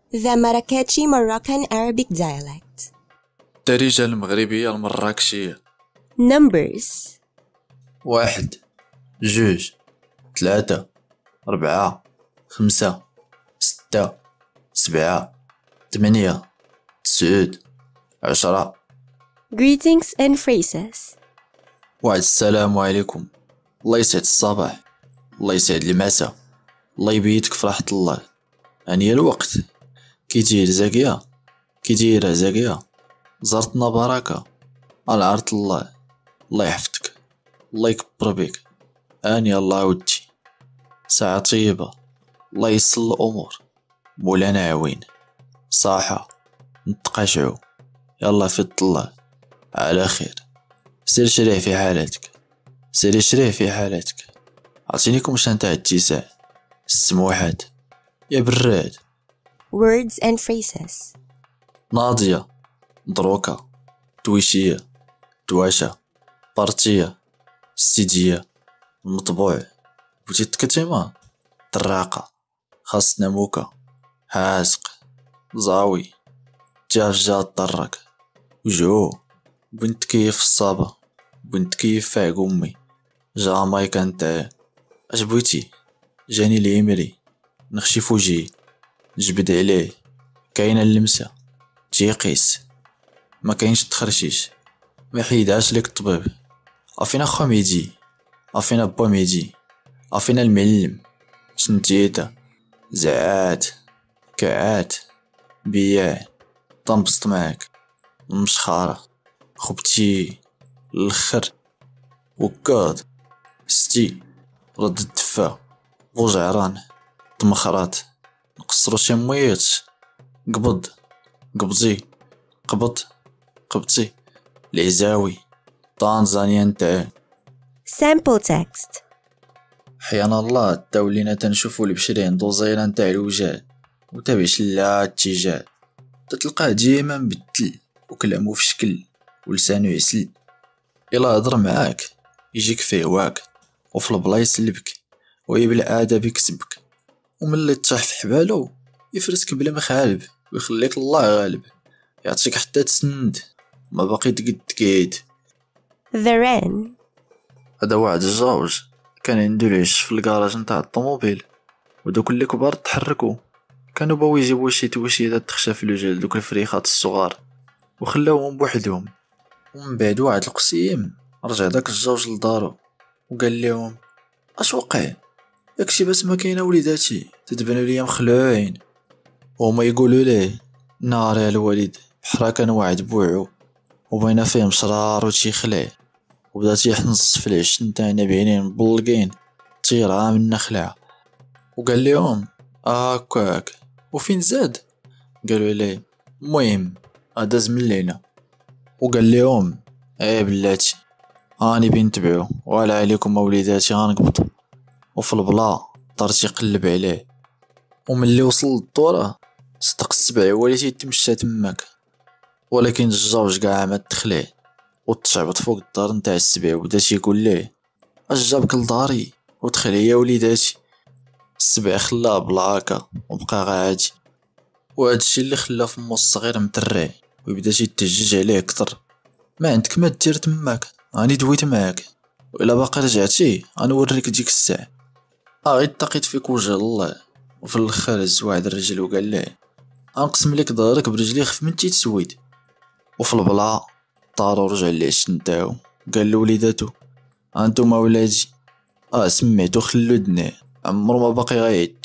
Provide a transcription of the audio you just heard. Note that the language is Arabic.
The Marrakechi Moroccan Arabic dialect. الدارجة المغربية المراكشية. Numbers 1 2 3 4 5 6 7 8 9 10. Greetings and phrases. واحد السلام عليكم، الله يسعد الصباح، الله يسعد المساء، الله يبيتك في راحة الله. هانيا الوقت كيدير زاكية، كيدير زاكية، زرتنا بركة على عرض الله، الله يحفظك، الله يكبر بك. هانيا الله ودي ساعة طيبة، الله يسر الأمور، مولانا عوين صاحة نتقاشعو، يلا في الله على خير. سير شريه في حالتك، سيري شريه في حالتك. عطينيكم شنطة اتساع السموحات يا براد. Words and phrases. ناضية، دروكة، تويشية، دواشة، بارتية، سيدية، المطبوع، بوتيت كتيمة، دراقة، خاصنا موكا، حاسق، زاوي، جاف جات طرك، وجو، بنت كيف الصابة، بنت كيف فاق أمي، جاماي كانت اش بغيتي، جاني اليمري، نخشي فوجي، نجبد عليه، كاينة اللمسة، تجي قيس، ما كاينش تخرشيش، ما يحيدهاش ليك الطبيب. عافينا خو ميدي، عافينا با ميدي، عافينا المعلم، شنتيتا، زعات، كعات، بياع، طنبسط معاك، المشخارة، خبتي، الخر، وكاد، ستي، رد الدفا، بوجعران، طمخرات، نقصرو شي مويات، قبض، قبضي، قبض، قبضي، العزاوي، طنزانيا نتاع. Sample text. حيانا الله الدولينا تنشوفو البشرين دوزيلا نتاع الوجاه، وتابعش لا اتجاه، تتلقاه ديما مبدل وكلامو في شكل ولسانو يسل. إلا هضر معاك يجيك في هواك، وفي البلايص اللي ويبالعادة بيكسبك، وملي تطيح في حبالو يفرسك بلا مخالب، ويخليك الله غالب، يعطيك حتى تسند ما باقي تقد. The Wren. هذا واحد الجوج كان عنده العش في الكراج نتاع الطوموبيل، ودوك اللي كبار تحركوا كانوا باو يجيبوا شي توشيدات تخشى الوجه دوك الفريخات الصغار وخلاوهم بوحدهم. ومن بعد واحد القسيم رجع داك الجوج لدارو وقال لهم اش وقع، داكشي بس ما كاينه وليداتي تتبانوا ليا مخلوعين. وهما يقولوا ليه ناري الوالد بحرا كان واحد بوعو وبينا فيه مشرار وشي خلع، وبدا تيحنص في العش نتاعنا بعينين مبلقين تيرها من خلع. وقال لهم هاكاك وفين زاد؟ قالوا ليه المهم داز من لينا. وقال لهم بلاتي هاني بنتبعو ولا عليكم وليداتي غنقبض. وفي البلا طار تيقلب عليه، وملي وصل للدورة صدق السبع والتي تمشى تماك، ولكن الجوج كاع ما دخليه وتشعبط فوق الدار نتاع السبع وبدا تيقول ليه اش جابك لداري ودخل يا وليداتي. السبع خلاه بلاكا وبقى غادي، وهذا الشيء اللي خلاه فمو الصغير مترعي ويبدا يتجج عليه اكثر. ما عندك ما دير تماك، راني دويت معاك، والا باقي رجعتي غنوريك ديك الساعه. غير تقيت فيك وجه الله. وفي الاخر هز واحد الرجل وقال ليه غنقسم لك دارك برجلي خف من تيتسويد. وفي البلا طارو رجع للعش نتاعو قال لوليداتو هانتوما ولادي سميتو خلو دنيه عمرو ما باقي غايد.